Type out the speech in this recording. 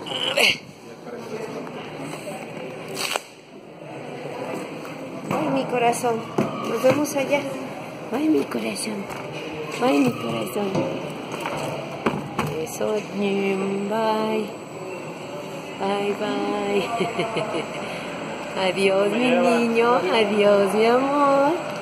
Ay, mi corazón. Nos vemos allá. Ay, mi corazón. Ay, mi corazón. Eso, bye. Bye, bye. Adiós, mi niño. Adiós, mi amor.